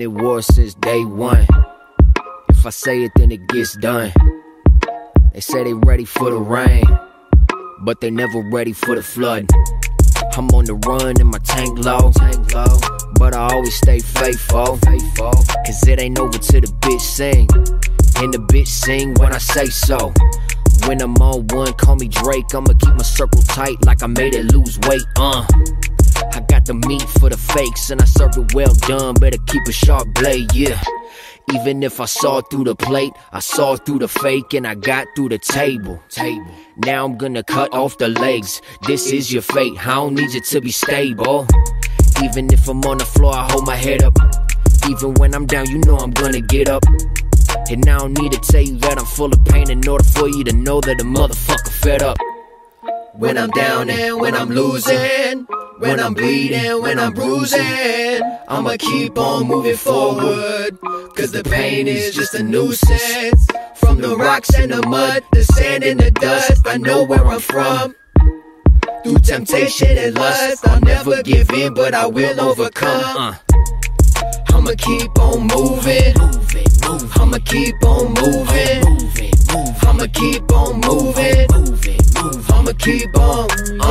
it war since day one. If I say it, then it gets done. They say they ready for the rain, but they never ready for the flood. I'm on the run in my tank low, but I always stay faithful, cause it ain't over till the bitch sing, and the bitch sing when I say so. When I'm on one, call me Drake, I'ma keep my circle tight like I made it lose weight, I got the meat for the fakes, and I serve it well done, better keep a sharp blade, yeah. Even if I saw through the plate, I saw through the fake, and I got through the table. Now I'm gonna cut off the legs, this is your fate, I don't need you to be stable. Even if I'm on the floor, I hold my head up. Even when I'm down, you know I'm gonna get up. And I don't need to tell you that I'm full of pain in order for you to know that a motherfucker fed up. When I'm down and when I'm losing, when I'm bleeding, when I'm bruising, I'ma keep on moving forward, cause the pain is just a nuisance. From the rocks and the mud, the sand and the dust, I know where I'm from. Through temptation and lust, I'll never give in, but I will overcome. I'ma keep on moving, I'ma keep on moving, I'ma keep on moving, I'ma keep on,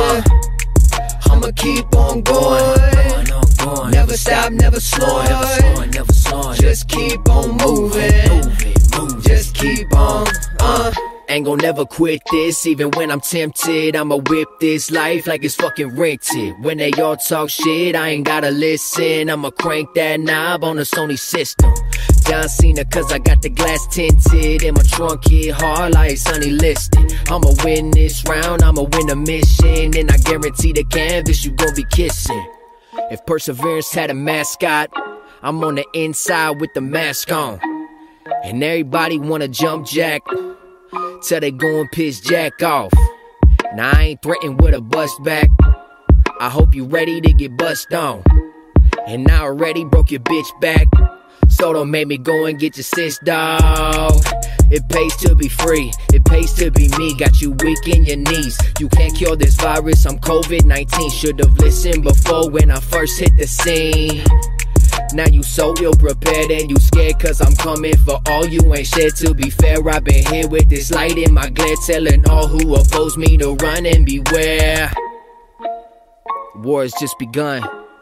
I'ma keep on going. Never stop, never slowing, just keep on moving, just keep on, Ain't gon' never quit this, even when I'm tempted. I'ma whip this life like it's fucking rented. When they all talk shit, I ain't gotta listen. I'ma crank that knob on the Sony system. John Cena, cause I got the glass tinted, and my trunk hit hard like Sonny Listed. I'ma win this round, I'ma win the mission, and I guarantee the canvas you gon' be kissing. If Perseverance had a mascot, I'm on the inside with the mask on, and everybody wanna jump jack till they go and piss Jack off. Now I ain't threatened with a bust back, I hope you ready to get bust on. And I already broke your bitch back, so don't make me go and get your sis, dawg. It pays to be free, it pays to be me. Got you weak in your knees, you can't cure this virus, I'm COVID-19. Should've listened before when I first hit the scene. Now you so ill prepared and you scared, cause I'm coming for all you ain't shit. To be fair, I've been here with this light in my glare, telling all who oppose me to run and beware. War has just begun,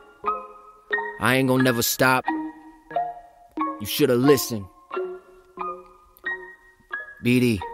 I ain't gon' never stop. You should've listened. BD.